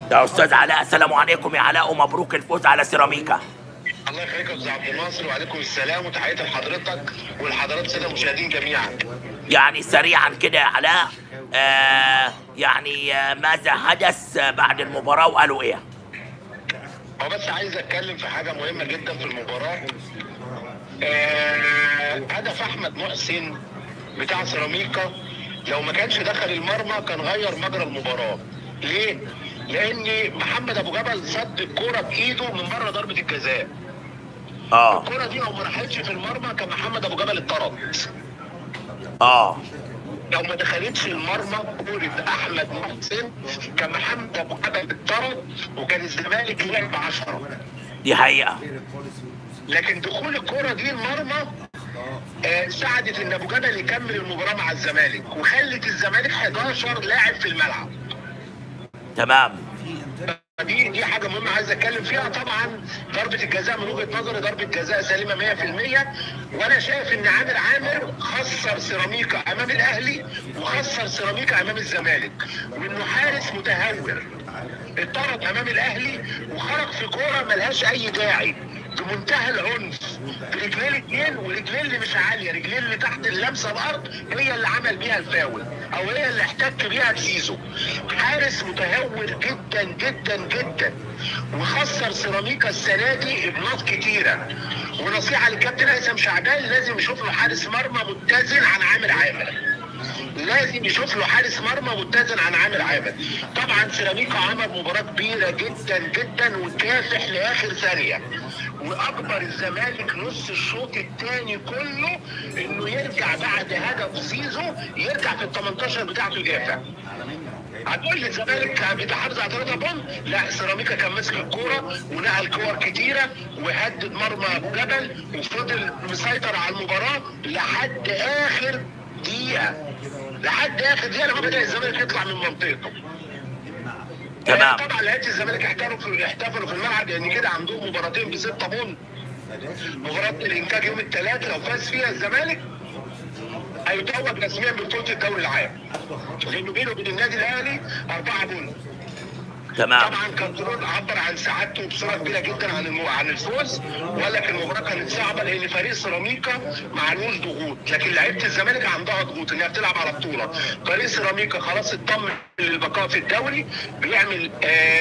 يا استاذ علاء، السلام عليكم يا علاء، ومبروك الفوز على سيراميكا. الله يخليك يا استاذ عبد الناصر، وعليكم السلام وتحياتي لحضرتك ولحضرات الساده المشاهدين جميعا. يعني سريعا كده يا علاء، ماذا حدث بعد المباراة وقالوا ايه؟ هو بس عايز اتكلم في حاجه مهمه جدا في المباراه. هدف احمد محسن بتاع سيراميكا لو ما كانش دخل المرمى كان غير مجرى المباراه. ليه؟ لان محمد ابو جبل صد الكوره بايده من بره ضربه الجزاء. الكوره دي لو ما راحتش في المرمى كان محمد ابو جبل اتطرد. لو ما دخلتش المرمى كوره احمد محسن كان محمد ابو جبل اتطرد وكان الزمالك لعب 10. دي حقيقة. لكن دخول الكوره دي المرمى ساعدت ان ابو جبل يكمل المباراه مع الزمالك وخلت الزمالك 11 لاعب في الملعب. تمام. دي حاجه مهمه عايز اتكلم فيها. طبعا ضربه الجزاء من وجهه نظري ضربه جزاء سليمه 100%، وانا شايف ان عامر خسر سيراميكا امام الاهلي وخسر سيراميكا امام الزمالك، وانه حارس متهور اتطرد امام الاهلي وخرج في كوره ملهاش اي داعي بمنتهى العنف برجلين الاثنين، ورجلين اللي مش عاليه، رجلين اللي تحت اللمسه الارض هي اللي عمل بيها الفاول او هي اللي احتك بيها بسيزو. حارس متهور جدا جدا جدا، وخسر سيراميكا السنه دي ابناط كتيره. ونصيحه للكابتن هيثم شعبان، لازم يشوف له حارس مرمى متزن عن عامر. لازم يشوف له حارس مرمى متزن عن عامر. طبعا سيراميكا عمل مباراه كبيره جدا جدا وكافح لاخر ثانيه، واكبر الزمالك نص الشوط الثاني كله انه يرجع بعد هدف زيزو، يرجع في ال 18 بتاعته يدافع. هتقول لي الزمالك بيتحافظ على 3 بونت؟ لا، سيراميكا كان ماسك الكوره ونقل كور كتيره وهدد مرمى ابو جبل وفضل مسيطر على المباراه لحد اخر دقيقه. لحد اخر دقيقه لما بدا الزمالك يطلع من منطقته. تمام. طبعا لعيبه الزمالك احتفلوا في الملعب لان كده عندهم مباراتين ب6 بونت. مباراه الانتاج يوم الثلاث لو فاز فيها الزمالك هيتوج رسميا ببطوله الدوري العام، لانه بينه وبين النادي الاهلي 4 بونت. تمام. طبعا كارترون عبر عن سعادته بصوره كبيره جدا عن الفوز، وقال لك المباراه كانت صعبه لان فريق سيراميكا معلوش ضغوط، لكن لعيبه الزمالك عندها ضغوط انها بتلعب على بطوله. فريق سيراميكا خلاص اطمن للبقاء في الدوري، بيعمل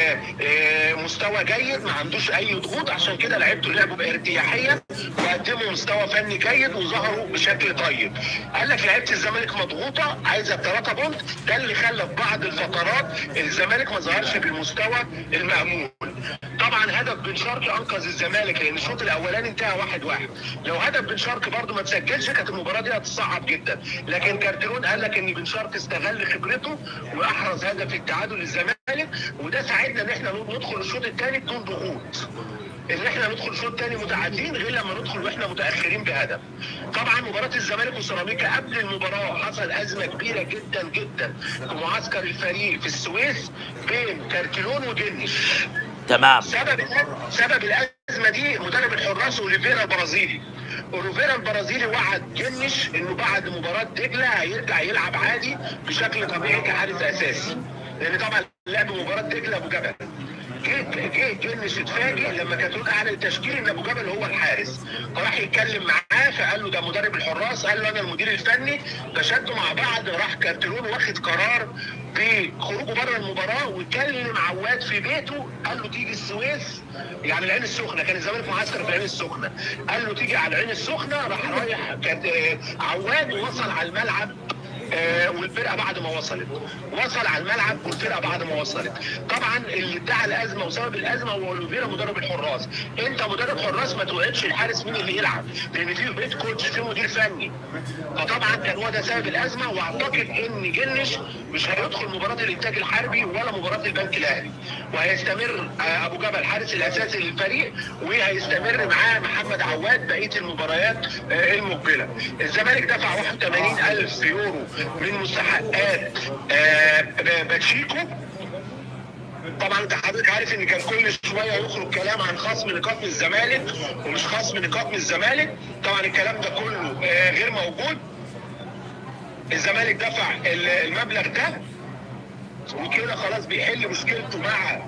مستوى جيد، ما عندوش اي ضغوط، عشان كده لعيبته لعبوا بارتياحيه وقدموا مستوى فني جيد وظهروا بشكل طيب. قال لك لعيبه الزمالك مضغوطه عايزه 3 بونت، ده اللي خلى في بعض الفترات الزمالك ما ظهرش بالمستوى المأمول. طبعا هدف بن شرقي انقذ الزمالك لان الشوط الاولاني انتهى 1-1. لو هدف بن شرقي برضه ما تسجلش كانت المباراه دي هتصعب جدا، لكن كارتيرون قال لك ان بن شرقي استغل خبرته واحرز هدف التعادل للزمالك، وده ساعدنا ان احنا ندخل الشوط الثاني بدون ضغوط. ان احنا ندخل الشوط الثاني متعادلين غير لما ندخل واحنا متاخرين بهدف. طبعا مباراه الزمالك وسيراميكا قبل المباراه حصل ازمه كبيره جدا جدا في معسكر الفريق في السويس بين كارتيرون وجنش. تمام. سبب الازمه دي مدرب الحراس اوليفيرا البرازيلي. اوليفيرا البرازيلي وعد جنش انه بعد مباراه دجله هيرجع يلعب عادي بشكل طبيعي كحارس اساسي، لان طبعا لعب مباراه دجله ابو جبل. جه جنش اتفاجئ لما كانت اعلن التشكيل ان ابو جبل هو الحارس، فراح يتكلم معاه فقال له ده مدرب الحراس، قال له انا المدير الفني. فشدوا مع بعض، راح كارتيرون واخد قرار بخروجه بره المباراه وكلم عواد في بيته، قال له تيجي السويس، يعني العين السخنه، كان الزمالك معسكر في العين السخنه، قال له تيجي على العين السخنه. راح رايح عواد ووصل على الملعب والفرقه بعد ما وصل على الملعب والفرقه بعد ما وصلت. طبعا اللي ادعى الازمه وسبب الازمه هو اوليفيرا مدرب الحراس. انت مدرب حراس ما توعدش الحارس مين اللي يلعب، لان في بيت كوتش، في مدير فني. فطبعا كان هو ده سبب الازمه، واعتقد ان جنش مش هيدخل مباراه الانتاج الحربي ولا مباراه البنك الاهلي، وهيستمر ابو جبل الحارس الاساسي للفريق، وهيستمر معاه محمد عواد بقيه المباريات المقبله. الزمالك دفع 81,000 يورو من مستحقات باتشيكو. طبعا انت حضرتك عارف ان كان كل شويه يخرج كلام عن خصم نقاط من الزمالك ومش خصم نقاط من الزمالك. طبعا الكلام ده كله غير موجود. الزمالك دفع المبلغ ده وكده خلاص بيحل مشكلته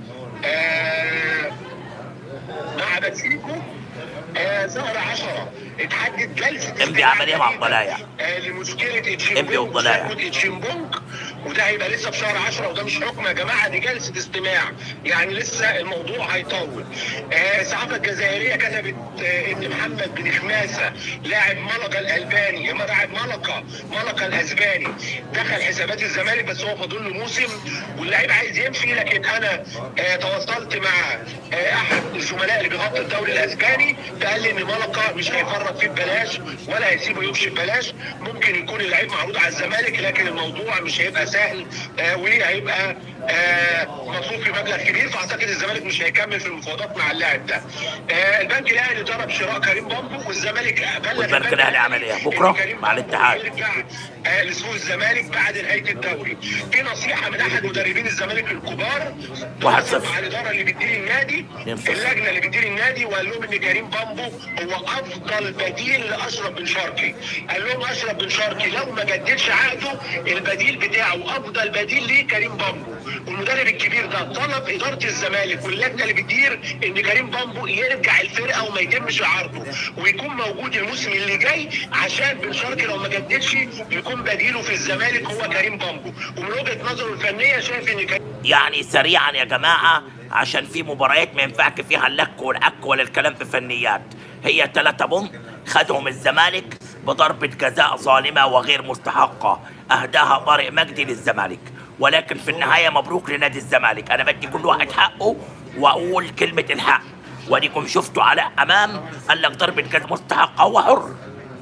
مع باتسيكو. شهر 10 اتحدد جلسه امضي عمليه مع الضلايع لمشكله امضي والضلايع، اتشيمبونج، وده هيبقى لسه في شهر 10، وده مش حكم يا جماعه، دي جلسه استماع، يعني لسه الموضوع هيطول. الصحافه الجزائريه كتبت ان محمد بن خماسه لاعب ملقا الالباني، لاعب ملقا الاسباني، دخل حسابات الزمالك بس هو فاضل له موسم واللعيب عايز يمشي. لكن انا تواصلت مع احد الزملاء اللي بيغطي الدوري الاسباني، قال لي ان ملقا مش هيفرط فيه ببلاش ولا هيسيبه يمشي ببلاش، ممكن يكون اللعيب معروض على الزمالك لكن الموضوع مش هيبقى سهل وهيبقى مصروف في مبلغ كبير، فاعتقد الزمالك مش هيكمل في المفاوضات مع اللاعب ده. البنك الاهلي طلب شراء كريم بامبو، والزمالك بلغ والبنك الاهلي عمل ايه بكره مع الاتحاد؟ يرجع لصفوف الزمالك بعد نهايه الدوري. في نصيحه من احد مدربين الزمالك الكبار 1-0 مع الاداره اللي بتدير النادي، اللجنه اللي بتدير النادي، وقال لهم ان كريم بامبو هو افضل بديل لاشرف بن شرقي. قال لهم اشرف بن شرقي لو ما جددش عقده البديل بتاعه افضل بديل ليه كريم بامبو. والمدرب الكبير ده طلب اداره الزمالك واللجنه اللي بتدير ان كريم بامبو يرجع الفرقه وما يتمش عرضه ويكون موجود الموسم اللي جاي، عشان بن شرقي لو ما جددش يكون بديله في الزمالك هو كريم بامبو. ومن وجهه نظره الفنيه شايف ان يعني سريعا يا جماعه، عشان في مباريات ما ينفعش فيها اللك والعك ولا الكلام في فنيات. هي 3 بونت خدهم الزمالك بضربه جزاء ظالمه وغير مستحقه اهداها طارق مجدي للزمالك، ولكن في النهايه مبروك لنادي الزمالك. انا بدي كل واحد حقه واقول كلمه الحق، واديكم شفتوا علاء امام قال لك ضربه جزاء مستحقه، هو حر،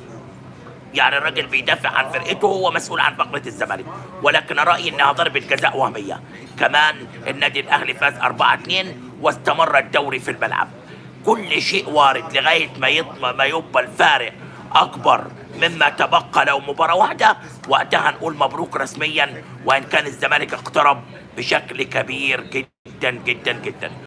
يعني الراجل بيدافع عن فرقته، هو مسؤول عن بقيه الزمالك، ولكن رايي انها ضربه جزاء وهميه. كمان النادي الاهلي فاز 4-2 واستمر الدوري في الملعب. كل شيء وارد لغايه ما يبقى الفارق اكبر مما تبقى لو مباراه واحده، وقتها نقول مبروك رسميا، وان كان الزمالك اقترب بشكل كبير جدا جدا جدا.